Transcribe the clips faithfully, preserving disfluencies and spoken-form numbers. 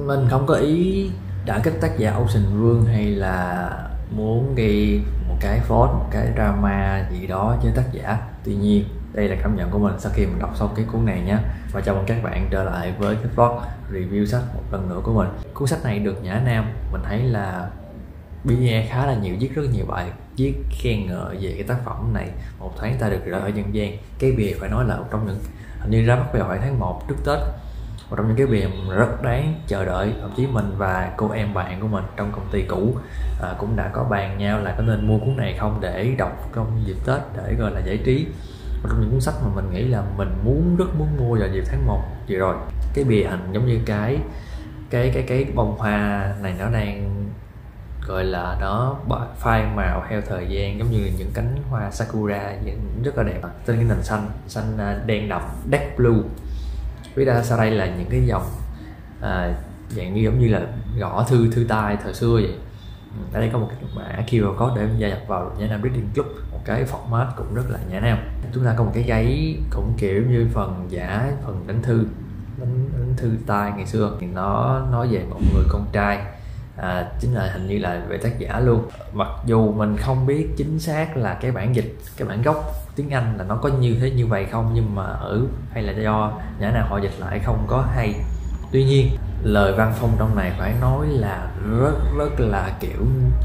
Mình không có ý đã kích tác giả Ocean Vương hay là muốn ghi một cái phốt, một cái drama gì đó với tác giả. Tuy nhiên đây là cảm nhận của mình sau khi mình đọc xong cái cuốn này nhé. Và chào mừng các bạn trở lại với cái vlog review sách một lần nữa của mình. Cuốn sách này được Nhã Nam mình thấy là bê e khá là nhiều, viết rất nhiều bài viết khen ngợi về cái tác phẩm này. Một tháng ta được rời ở nhân gian, cái bìa phải nói là một trong những, hình như ra mắt vào khoảng tháng một trước Tết, một trong những cái bìa rất đáng chờ đợi. Thậm chí mình và cô em bạn của mình trong công ty cũ à, cũng đã có bàn nhau là có nên mua cuốn này không để đọc trong dịp Tết để gọi là giải trí. Một trong những cuốn sách mà mình nghĩ là mình muốn rất muốn mua vào dịp tháng một vừa rồi. Cái bìa hình giống như cái cái cái cái bông hoa này nó đang gọi là nó phai màu theo thời gian, giống như những cánh hoa sakura rất là đẹp trên cái nền xanh xanh đen đậm, dark blue. Với ra sau đây là những cái dòng à, dạng như giống như là gõ thư thư tay thời xưa vậy. Ở đây có một cái mã quy rờ code để gia nhập vào Nhã Nam Reading Club, một cái format cũng rất là Nhã Nam. Chúng ta có một cái gáy cũng kiểu như phần giả, phần đánh thư đánh, đánh thư tay ngày xưa thì nó nói về một người con trai, à, chính là hình như là về tác giả luôn. Mặc dù mình không biết chính xác là cái bản dịch, cái bản gốc tiếng Anh là nó có như thế như vậy không, nhưng mà ở hay là do Nhã Nam họ dịch lại không có hay. Tuy nhiên lời văn phong trong này phải nói là rất rất là kiểu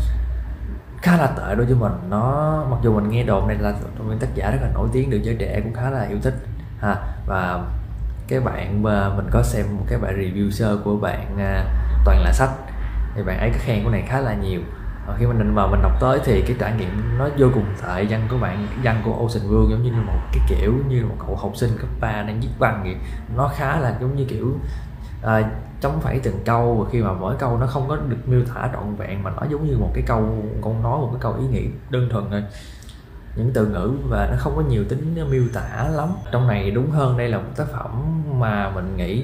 khá là tệ đối với mình. Nó mặc dù mình nghe đồn này là trong tác giả rất là nổi tiếng, được giới trẻ cũng khá là yêu thích ha. Và cái bạn mà mình có xem một cái bài review sơ của bạn uh, Toàn Là Sách thì bạn ấy có khen của này khá là nhiều. Và khi mình mà mình đọc tới thì cái trải nghiệm nó vô cùng tệ. Văn của bạn, văn của Ocean Vương giống như một cái kiểu như một cậu học sinh cấp ba đang viết văn vậy. Nó khá là giống như kiểu à, chống phẩy từng câu, và khi mà mỗi câu nó không có được miêu tả trọn vẹn mà nó giống như một cái câu câu nói, một cái câu ý nghĩa đơn thuần thôi, những từ ngữ, và nó không có nhiều tính miêu tả lắm. Trong này đúng hơn đây là một tác phẩm mà mình nghĩ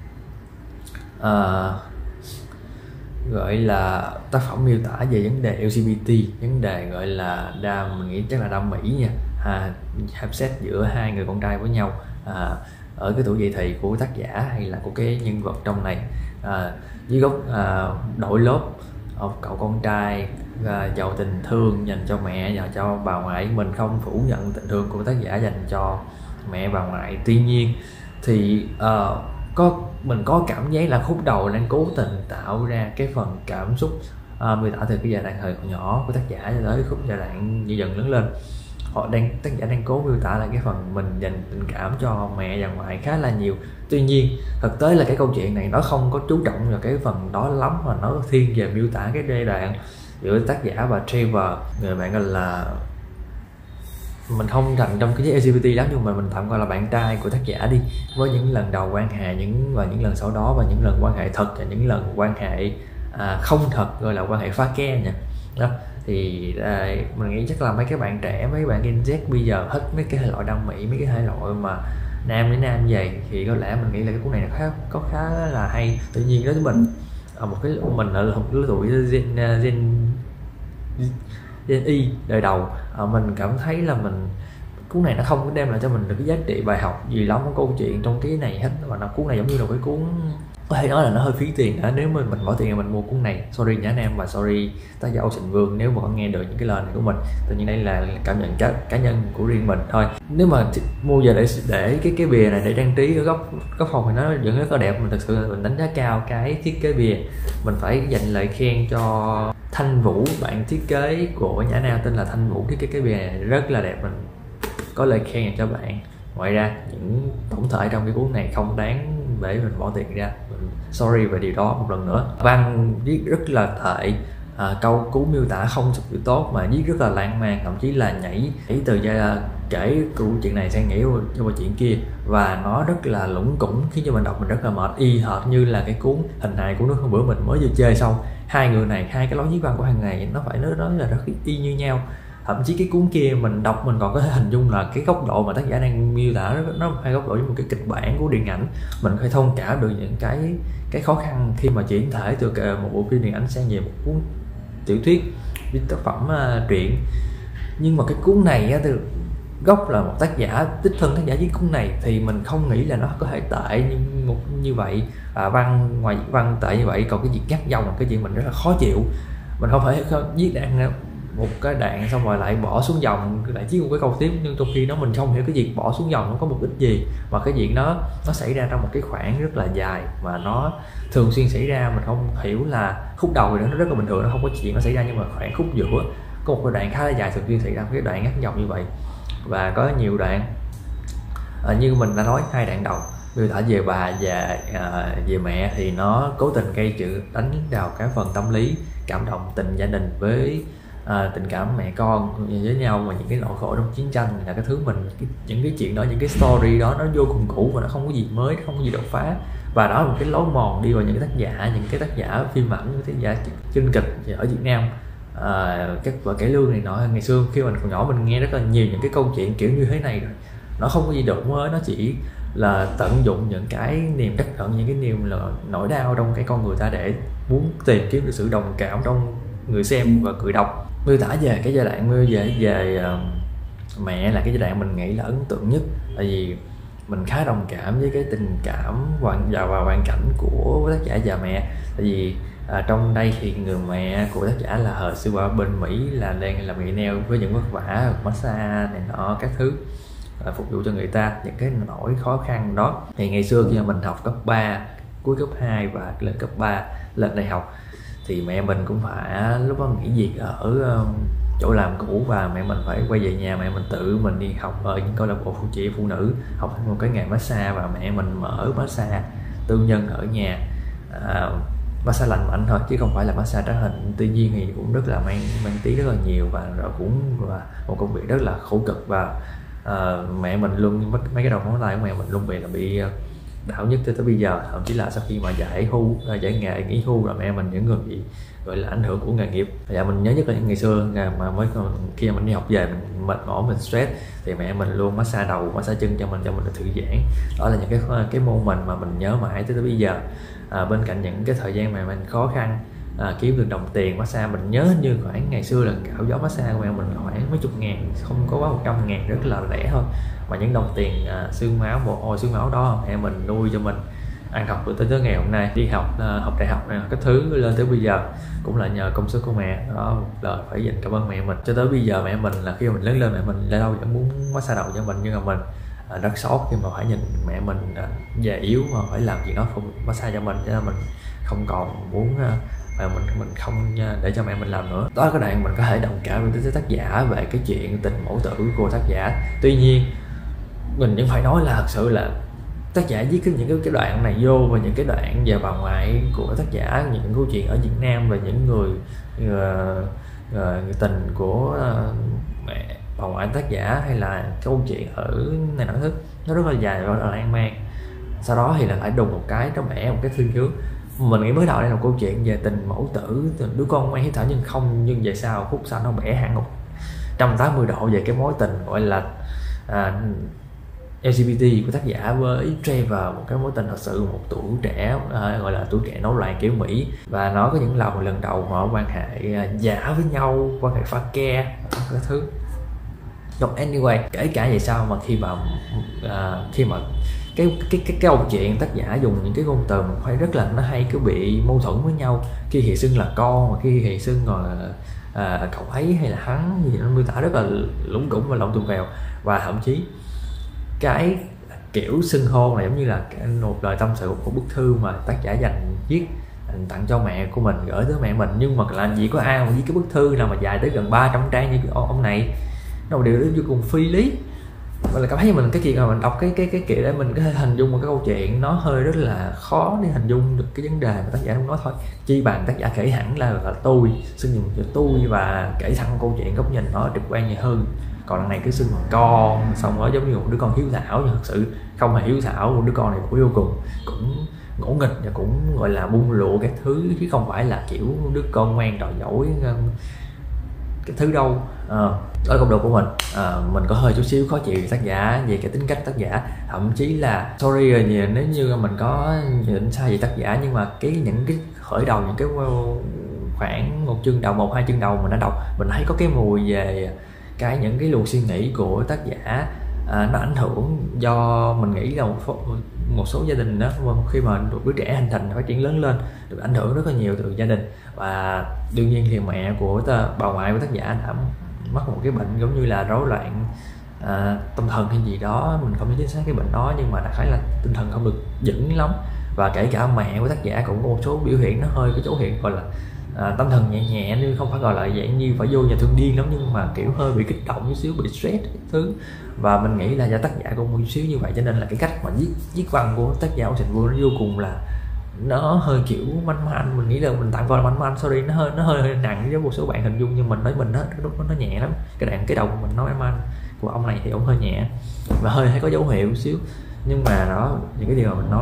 à, gọi là tác phẩm miêu tả về vấn đề lờ giê bê tê, vấn đề gọi là đa, mình nghĩ chắc là đam mỹ nha, à, hợp set giữa hai người con trai với nhau à, ở cái tuổi dậy thì của tác giả hay là của cái nhân vật trong này. À, dưới góc à, đội lớp một cậu con trai à, giàu tình thương dành cho mẹ và cho bà ngoại. Mình không phủ nhận tình thương của tác giả dành cho mẹ bà ngoại, tuy nhiên thì uh, có mình có cảm giác là khúc đầu đang cố tình tạo ra cái phần cảm xúc uh, miêu tả từ cái giai đoạn thời còn nhỏ của tác giả cho tới khúc giai đoạn dần dần lớn lên. Họ đang tác giả đang cố miêu tả lại cái phần mình dành tình cảm cho mẹ và ngoại khá là nhiều. Tuy nhiên thực tế là cái câu chuyện này nó không có chú trọng vào cái phần đó lắm, mà nó thiên về miêu tả cái giai đoạn giữa tác giả và Trevor, người bạn gọi là, mình không rành trong cái lờ giê bê tê lắm nhưng mà mình tạm gọi là bạn trai của tác giả đi, với những lần đầu quan hệ, những và những lần sau đó, và những lần quan hệ thật và những lần quan hệ à, không thật, gọi là quan hệ pha ke nha. Đó thì à, mình nghĩ chắc là mấy cái bạn trẻ, mấy bạn Gen Z bây giờ hết mấy cái thể loại đam mỹ, mấy cái thể loại mà nam đến nam vậy, thì có lẽ mình nghĩ là cái cuốn này nó khá có khá là hay. Tuy nhiên đối với mình ở một cái mình ở một lứa tuổi Gen Gen Gen Y đời đầu, à, mình cảm thấy là mình cuốn này nó không có đem lại cho mình được cái giá trị bài học gì lắm của câu chuyện trong cái này hết. Và nó cuốn này giống như là cái cuốn có thể nói là nó hơi phí tiền đó. Nếu mà mình bỏ tiền mình mua cuốn này, sorry Nhã Nam và sorry tác giả Ocean Vương nếu mà có nghe được những cái lời này của mình. Tự nhiên đây là cảm nhận cá, cá nhân của riêng mình thôi. Nếu mà mua về để để cái cái bìa này để trang trí ở góc góc phòng thì nó vẫn rất là đẹp. Mình thực sự mình đánh giá cao cái thiết kế bìa. Mình phải dành lời khen cho Thanh Vũ, bạn thiết kế của Nhã Nam tên là Thanh Vũ, thiết kế cái bìa này rất là đẹp. Mình có lời khen dành cho bạn. Ngoài ra những tổng thể trong cái cuốn này không đáng để mình bỏ tiền ra, mình sorry về điều đó một lần nữa. Văn viết rất là tệ, à, câu cú miêu tả không thực sự tốt, mà viết rất là lãng mạn, thậm chí là nhảy nhảy từ giai kể câu chuyện này sang nhảy cho câu chuyện kia, và nó rất là lủng củng khiến cho mình đọc mình rất là mệt, y hệt như là cái cuốn Hình Hài của Nước Hôm bữa mình mới vừa chơi xong. Hai người này, hai cái lối viết văn của hai ngày nó phải nói nói là rất y như nhau. Thậm chí cái cuốn kia mình đọc mình còn có thể hình dung là cái góc độ mà tác giả đang miêu tả nó, nó hai góc độ với một cái kịch bản của điện ảnh. Mình có thể thông cảm được những cái cái khó khăn khi mà chuyển thể từ một bộ phim điện ảnh sang về một cuốn tiểu thuyết, với tác phẩm uh, truyện. Nhưng mà cái cuốn này á, từ gốc là một tác giả đích thân tác giả viết cuốn này thì mình không nghĩ là nó có thể tệ như một như vậy, à, văn ngoài văn tệ như vậy. Còn cái việc ngắt dòng là cái chuyện mình rất là khó chịu. Mình không phải viết đoạn một cái đoạn xong rồi lại bỏ xuống dòng lại viết một cái câu tiếp, nhưng trong khi đó mình không hiểu cái việc bỏ xuống dòng nó có mục đích gì, mà cái việc nó nó xảy ra trong một cái khoảng rất là dài mà nó thường xuyên xảy ra. Mình không hiểu là khúc đầu thì nó rất là bình thường, nó không có chuyện nó xảy ra, nhưng mà khoảng khúc giữa có một cái đoạn khá là dài thường xuyên xảy ra cái đoạn ngắt dòng như vậy. Và có nhiều đoạn à, như mình đã nói hai đoạn đầu miêu tả về bà và à, về mẹ thì nó cố tình gây chữ đánh vào cái phần tâm lý, cảm động tình gia đình với à, tình cảm mẹ con với nhau, và những cái nỗi khổ trong chiến tranh là cái thứ mình cái, những cái chuyện đó, những cái story đó nó vô cùng cũ và nó không có gì mới, nó không có gì đột phá. Và đó là một cái lối mòn đi vào những cái tác giả những cái tác giả phim ảnh, những tác giả chân kịch ở Việt Nam. À, các vở cải lương này nọ, ngày xưa khi mình còn nhỏ mình nghe rất là nhiều những cái câu chuyện kiểu như thế này rồi, nó không có gì đổi mới, nó chỉ là tận dụng những cái niềm đắc hận, những cái niềm là nỗi đau trong cái con người ta để muốn tìm kiếm được sự đồng cảm trong người xem và người đọc. Miêu tả về cái giai đoạn miêu về về uh, mẹ là cái giai đoạn mình nghĩ là ấn tượng nhất, tại vì mình khá đồng cảm với cái tình cảm hoàn và và hoàn cảnh của tác giả và mẹ. Tại vì à, trong đây thì người mẹ của tác giả là hồi xưa ở bên Mỹ là đang làm nghề nail với những vất vả massage này nọ các thứ à, phục vụ cho người ta, những cái nỗi khó khăn đó. Thì ngày xưa khi mà mình học cấp ba, cuối cấp hai và lên cấp ba, lên đại học thì mẹ mình cũng phải lúc đó nghỉ việc ở um, chỗ làm cũ, và mẹ mình phải quay về nhà, mẹ mình tự mình đi học ở những câu lạc bộ phụ chị phụ nữ, học một cái nghề massage, và mẹ mình mở massage tư nhân ở nhà. À, massage lành mạnh thôi chứ không phải là massage trá hình. Tuy nhiên thì cũng rất là mang mang tí rất là nhiều, và rồi cũng là một công việc rất là khổ cực. Và uh, mẹ mình luôn mấy cái đầu ngón tay của mẹ mình luôn bị là bị đau nhất tới, tới bây giờ. Thậm chí là sau khi mà giải hưu giải nghệ nghỉ hưu rồi, mẹ mình những người bị gọi là ảnh hưởng của nghề nghiệp. Và mình nhớ nhất là ngày xưa mà mới khi mà mình đi học về mình mệt mỏi, mình stress thì mẹ mình luôn massage đầu massage chân cho mình cho mình được thư giãn. Đó là những cái cái môn mình mà mình nhớ mãi tới, tới bây giờ. À, bên cạnh những cái thời gian mà mình khó khăn à, kiếm được đồng tiền massage, mình nhớ như khoảng ngày xưa là gạo gió massage của mẹ mình khoảng mấy chục ngàn, không có quá một trăm ngàn, rất là rẻ thôi. Mà những đồng tiền à, xương máu mồ hôi xương máu đó mẹ mình nuôi cho mình ăn học tới tới ngày hôm nay, đi học à, học đại học này cái thứ lên tới bây giờ cũng là nhờ công sức của mẹ đó. Một lời phải dành cảm ơn mẹ mình. Cho tới bây giờ mẹ mình là khi mình lớn lên, mẹ mình lâu lâu vẫn muốn massage đầu cho mình, nhưng mà mình à, rất sót khi mà phải nhìn mẹ mình à, già yếu mà phải làm chuyện đó không massage cho mình, cho nên mình không còn muốn à, mà mình mình không để cho mẹ mình làm nữa. Đó là cái đoạn mình có thể đồng cảm với tác giả về cái chuyện tình mẫu tử của tác giả. Tuy nhiên mình vẫn phải nói là thật sự là tác giả viết những cái, cái đoạn này vô, và những cái đoạn về bà ngoại của tác giả, những câu chuyện ở Việt Nam về những người uh, uh, người tình của uh, mẹ bà ngoại tác giả, hay là câu chuyện ở này nọ thứ nó rất là dài và rất là lan man. Sau đó thì là lại đùng một cái nó bẻ một cái thiên hướng. Mình nghĩ mới đầu đây là một câu chuyện về tình mẫu tử, tình đứa con ngoan hiếu thảo, nhưng không, nhưng về sau phút sau nó bẻ hẳn một trăm tám mươi độ về cái mối tình gọi là à, lờ giê bê tê của tác giả với Trevor, một cái mối tình thật sự một tuổi trẻ à, gọi là tuổi trẻ nổi loạn kiểu Mỹ. Và nó có những lần lần đầu họ quan hệ à, giả với nhau, quan hệ pha ke các thứ. But anyway, kể cả vậy sao mà khi mà à, khi mà cái cái cái câu chuyện tác giả dùng những cái ngôn từ mình phải rất là nó hay, cứ bị mâu thuẫn với nhau. Khi thì xưng là con, mà khi thì xưng rồi là à, cậu ấy hay là hắn, thì nó miêu tả rất là lủng củng và lộn tùng vèo. Và thậm chí cái kiểu xưng hô này giống như là một lời tâm sự, một bức thư mà tác giả dành viết tặng cho mẹ của mình, gửi tới mẹ mình. Nhưng mà làm gì có ai mà viết cái bức thư nào mà dài tới gần ba trăm trang như ông này. Nó điều đó vô cùng phi lý. Và là cảm thấy mình cái chuyện mà mình đọc cái cái cái kiểu để mình có thể hình dung một cái câu chuyện nó hơi rất là khó để hình dung được cái vấn đề mà tác giả không nói thôi. Chi bằng tác giả kể hẳn là là tôi xưng dùng cho tôi và kể thẳng câu chuyện góc nhìn nó trực quan nhiều hơn. Còn lần này cứ xưng bằng con, xong đó giống như một đứa con hiếu thảo, nhưng thật sự không hề hiếu thảo. Một đứa con này cũng vô cùng cũng ngỗ nghịch và cũng gọi là bung lụa các thứ, chứ không phải là kiểu đứa con ngoan trò giỏi cái thứ đâu. À, đó là góc độ của mình. À, mình có hơi chút xíu khó chịu tác giả về cái tính cách tác giả, thậm chí là sorry rồi nhiều nếu như mình có nhận sai về tác giả, nhưng mà cái những cái khởi đầu, những cái khoảng một chương đầu, một hai chương đầu mình đã đọc, mình thấy có cái mùi về cái những cái luồng suy nghĩ của tác giả à, nó ảnh hưởng do mình nghĩ là một, một số gia đình đó khi mà một đứa trẻ hình thành phát triển lớn lên được ảnh hưởng rất là nhiều từ gia đình. Và đương nhiên thì mẹ của ta, bà ngoại của tác giả đã mắc một cái bệnh giống như là rối loạn à, tâm thần hay gì đó, mình không biết chính xác cái bệnh đó, nhưng mà đại khái là tinh thần không được vững lắm. Và kể cả mẹ của tác giả cũng có một số biểu hiện nó hơi cái dấu hiệu gọi là à, tâm thần nhẹ nhẹ, nhưng không phải gọi là dạng như phải vô nhà thương điên lắm, nhưng mà kiểu hơi bị kích động chút xíu, bị stress cái thứ. Và mình nghĩ là do tác giả cũng một chút xíu như vậy, cho nên là cái cách mà viết viết văn của tác giả Ocean Vuong nó vô cùng là nó hơi kiểu manh manh. Mình nghĩ là mình tạm gọi là manh manh, sorry, nó hơi nó hơi, hơi nặng với một số bạn hình dung, nhưng mình nói mình nó lúc nó, nó nhẹ lắm. Cái đoạn cái đầu của mình nói manh manh, của ông này thì ông hơi nhẹ và hơi hay có dấu hiệu xíu. Nhưng mà đó, những cái điều mà mình nói,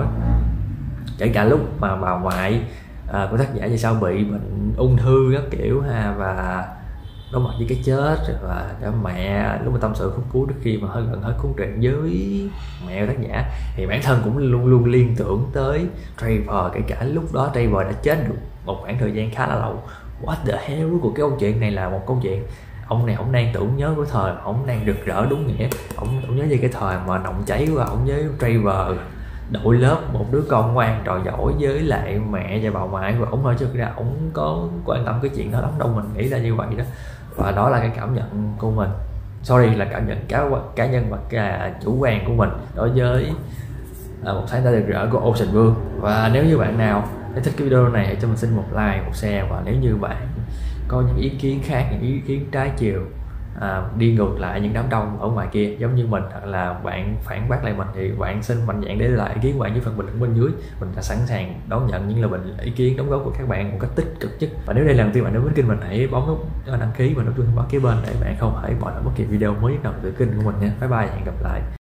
kể cả lúc mà bà ngoại à, của tác giả về sau bị bệnh ung thư các kiểu ha, và đối mặt với cái chết, và cả mẹ lúc mà tâm sự khúc cuối trước khi mà hơi gần hết cuốn truyện với mẹ của tác giả, thì bản thân cũng luôn luôn liên tưởng tới Trevor. Kể cả lúc đó Trevor đã chết được một khoảng thời gian khá là lâu. What the hell, của cái câu chuyện này là một câu chuyện ông này ông đang tưởng nhớ của thời ông đang rực rỡ đúng nghĩa. Ông, ông nhớ về cái thời mà nồng cháy của ông với Trevor, đội lớp, một đứa con ngoan trò giỏi với lại mẹ và bà ngoại của ông thôi, chứ ra ông có quan tâm cái chuyện đó lắm đâu, mình nghĩ là như vậy đó. Và đó là cái cảm nhận của mình, sorry là cảm nhận cá cá nhân và cả chủ quan của mình đối với à, một sáng tác rực rỡ của Ocean Vuong. Và nếu như bạn nào thích cái video này hãy cho mình xin một like, một share. Và nếu như bạn có những ý kiến khác, những ý kiến trái chiều, à, đi ngược lại những đám đông ở ngoài kia giống như mình, hoặc là bạn phản bác lại mình, thì bạn xin mạnh dạn để lại ý kiến của bạn dưới phần bình luận bên dưới. Mình đã sẵn sàng đón nhận những lời bình ý kiến đóng góp của các bạn một cách tích cực nhất. Và nếu đây là lần đầu tiên bạn đến với kênh mình, hãy bấm nút đăng ký và nút chuông thông báo kế bên để bạn không phải bỏ lỡ bất kỳ video mới nào từ kênh của mình nha. Bye bye, hẹn gặp lại.